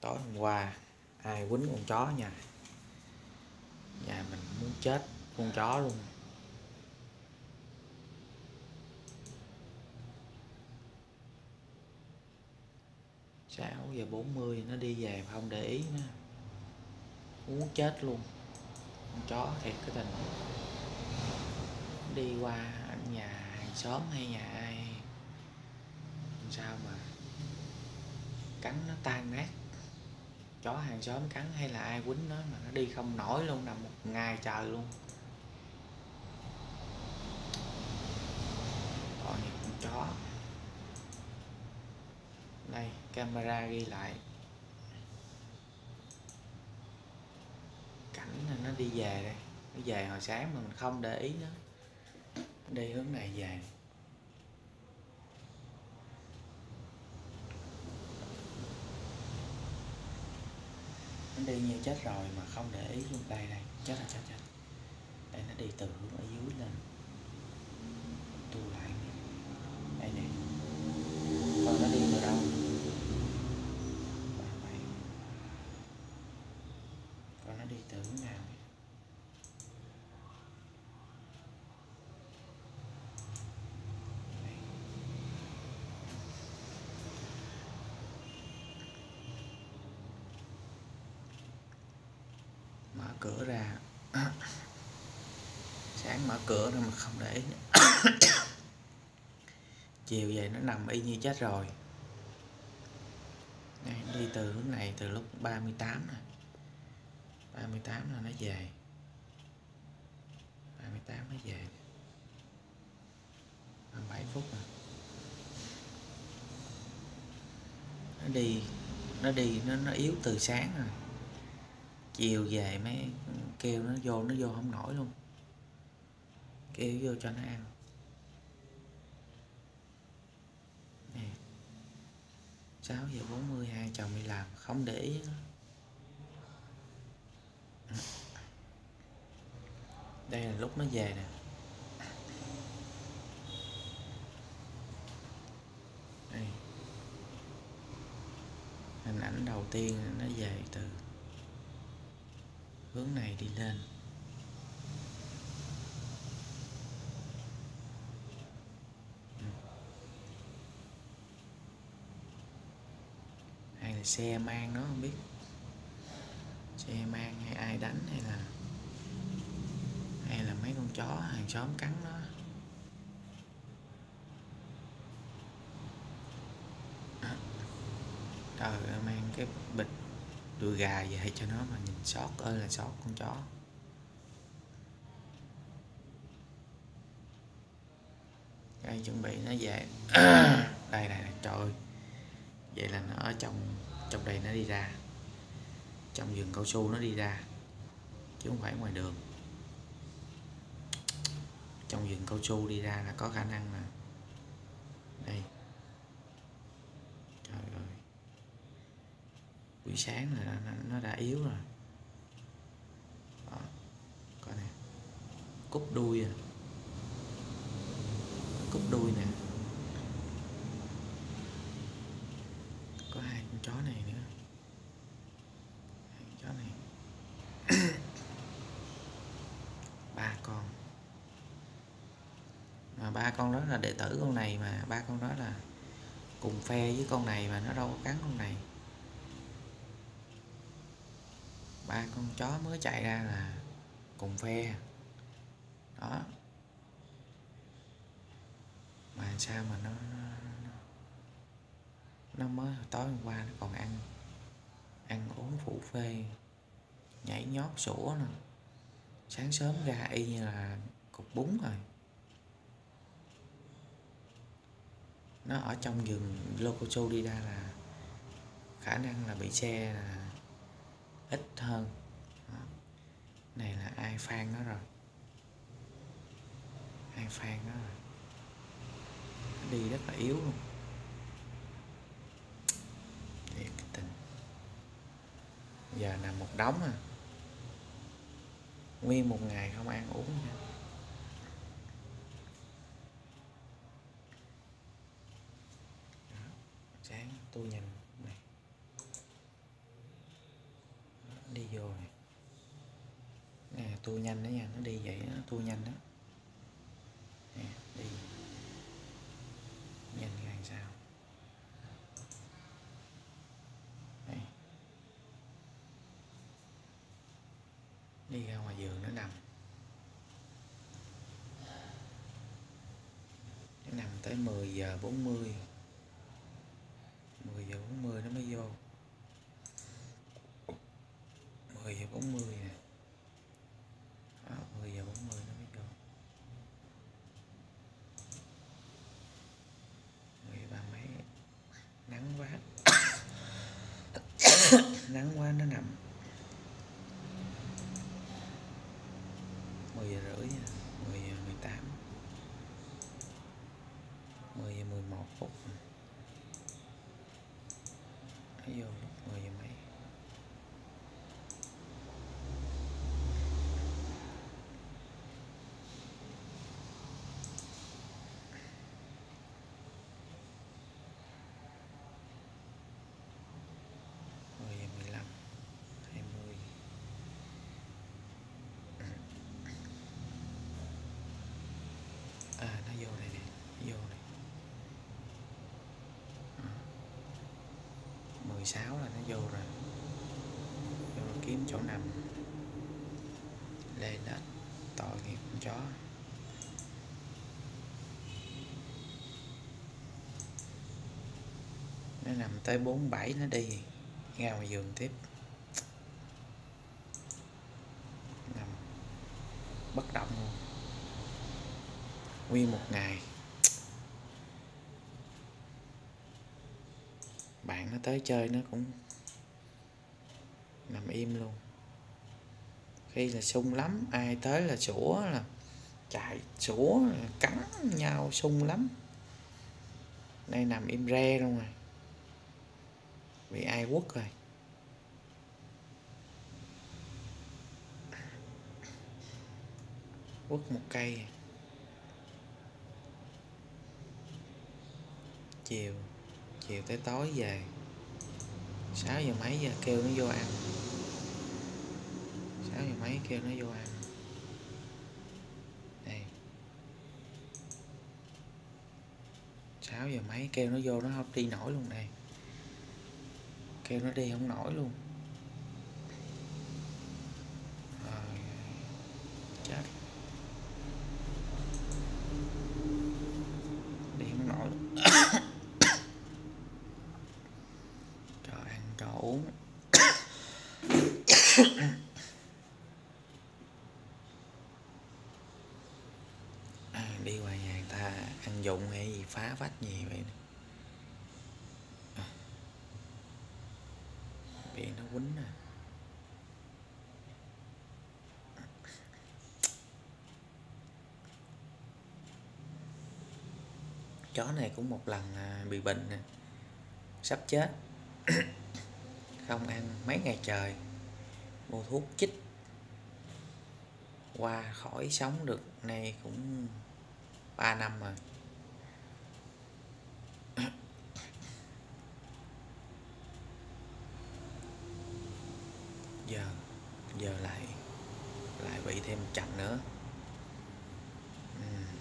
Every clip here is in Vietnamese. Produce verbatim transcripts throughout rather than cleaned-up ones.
Tối hôm qua ai quýnh con chó nha, nhà mình muốn chết con chó luôn. Sáu giờ bốn mươi nó đi về không để ý nữa, muốn chết luôn. Con chó thiệt cái tình, đi qua nhà hàng xóm hay nhà ai sao mà cắn nó tan nát. Chó hàng xóm cắn hay là ai quýnh nó mà nó đi không nổi luôn, nằm một ngày trời luôn. Còn những con chó đây, camera ghi lại cảnh là nó đi về đây. Nó về hồi sáng mà mình không để ý nó đi hướng này về. Nó đi như chết rồi mà không để ý luôn. Đây đây, chết rồi, chết chết. Đây nó đi từ hướng ở dưới lên, tu lại đây nè. Còn nó đi vào đâu? Còn nó đi từ hướng nào? Mở cửa ra sáng mở cửa ra mà không để ý. Chiều về nó nằm y như chết rồi. Đây, nó đi từ hướng này từ lúc ba mươi tám nè. ba mươi tám là nó về. ba mươi tám nó về. ba mươi bảy phút rồi. Nó đi, nó đi nó nó yếu từ sáng rồi. Chiều về mới kêu nó vô, nó vô không nổi luôn. Kêu vô cho nó ăn. Nè. sáu giờ bốn mươi hai chồng đi làm không để ý nó. Đây là lúc nó về nè. Đây. Hình ảnh đầu tiên nó về từ hướng này đi lên. Hay là xe mang nó không biết. Xe mang hay ai đánh hay là hay là mấy con chó hàng xóm cắn nó. Trời ơi, mang cái bịch đùi gà về cho nó mà nhìn sót ơi là sót con chó. Đây chuẩn bị nó về. Đây này, trời ơi. Vậy là nó ở trong trong đây nó đi ra. Trong vườn cao su nó đi ra. Chứ không phải ngoài đường. Trong vườn cao su đi ra là có khả năng là đây. Trời ơi. Buổi sáng là nó đã yếu rồi. Đó. Coi nè. Cúp đuôi à. Cúp đuôi nè. Có hai con chó này nữa. Hai con chó này. Ba con. Mà ba con đó là đệ tử con này, mà ba con đó là cùng phe với con này mà nó đâu có cắn con này. Ba con chó mới chạy ra là cùng phe. Đó. Mà sao mà nó nó, nó mới tối hôm qua nó còn ăn ăn uống phụ phê, nhảy nhót sủa nè. Sáng sớm ra y như là cục bún rồi. Nó ở trong vườn Locosu đi ra là khả năng là bị xe là ít hơn. Đó. Này là ai phan nó rồi. Ai phan nó rồi. Nó đi rất là yếu luôn. Điệp cái tình. Giờ nằm một đống à. Nguyên một ngày không ăn uống nha. Đó. Sáng tôi nhìn này. tua nhanh đó nha, nó đi vậy nó tua nhanh đó. Nè, đi nhanh ra sao. Đây. Đi ra ngoài giường nó nằm, nó nằm tới mười giờ bốn mươi, mười giờ bốn mươi nó mới vô, mười giờ bốn mươi nè. Đó, mười giờ bốn mươi nó mới vô, mười ba mấy, nắng quá nắng quá nó nằm. Mười giờ rưỡi nha, mười giờ mười tám, mười giờ mười một phút, nó vô lúc mười giờ mấy. mười giờ mười lăm, hai mươi. À nó vô đây nè, nó vô này. mười sáu là nó vô rồi. Vô kiếm chỗ nằm. Lên đó, tội nghiệp con chó. Nó nằm tới bốn bảy nó đi ra ngoài giường tiếp. Nằm bất động luôn. Nguyên một ngày. Bạn nó tới chơi nó cũng nằm im luôn. Khi là sung lắm, ai tới là sủa, là chạy sủa, cắn nhau sung lắm. Đây nằm im re luôn rồi, bị ai quất rồi. Quất một cây. Chiều Chiều tới tối về, sáu giờ mấy giờ kêu nó vô ăn, sáu giờ mấy kêu nó vô ăn. Đây, sáu giờ mấy kêu nó vô, nó không đi nổi luôn. Đây, kêu nó đi không nổi luôn. Rồi, chết, đi không nổi luôn. Cho ăn cho uống. À, đi ngoài nhà người ta ăn dụng hay gì phá vách gì vậy nè. À, bị nó quýnh nè. Chó này cũng một lần bị bệnh nè, sắp chết. Không ăn mấy ngày trời, mua thuốc chích qua khỏi sống được nay cũng ba năm rồi. Giờ giờ lại lại bị thêm một trận nữa. uhm.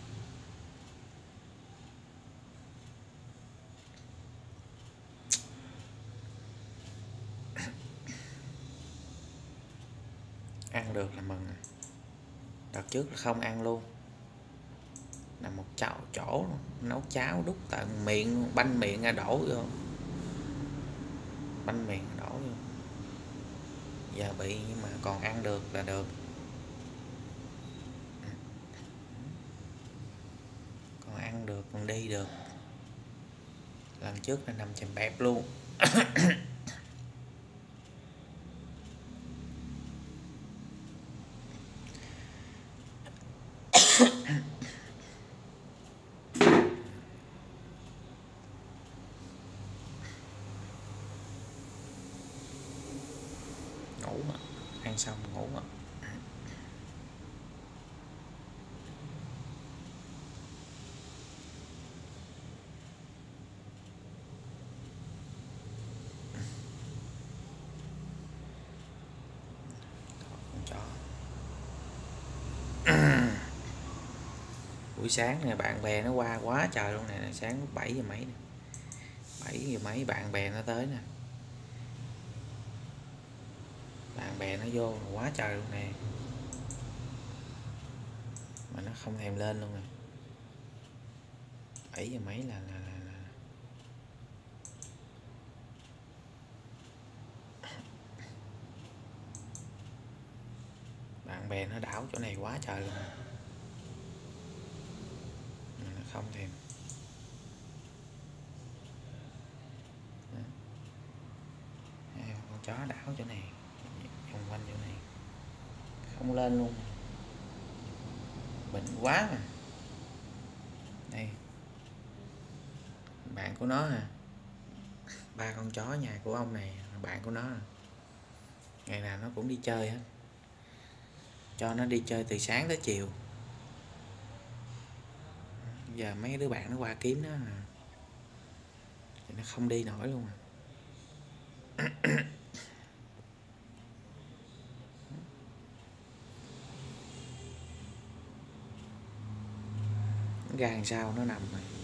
Ăn được là mừng. Đợt trước là không ăn luôn, là một chảo chỗ nấu cháo đút tận miệng, banh miệng ra đổ vô, banh miệng đổ vô. Giờ bị nhưng mà còn ăn được là được. Còn ăn được, còn đi được. Lần trước là nằm chèm bẹp luôn. Ngủ mà, ăn xong ngủ mà. Con chó Buổi sáng nè bạn bè nó qua quá trời luôn nè, sáng lúc bảy giờ mấy nè, bảy giờ mấy bạn bè nó tới nè, bạn bè nó vô quá trời luôn nè, mà nó không thèm lên luôn nè. Bảy giờ mấy là, là, là, là. Bạn bè nó đảo chỗ này quá trời luôn nè, mà nó không thèm. Con chó đảo chỗ này, vòng quanh chỗ này không lên luôn, bệnh quá mà. Đây bạn của nó à, ba con chó nhà của ông này bạn của nó à. Ngày nào nó cũng đi chơi hết, cho nó đi chơi từ sáng tới chiều. Giờ mấy đứa bạn nó qua kiếm nó à, thì nó không đi nổi luôn à. Nó ra làm sao nó nằm rồi.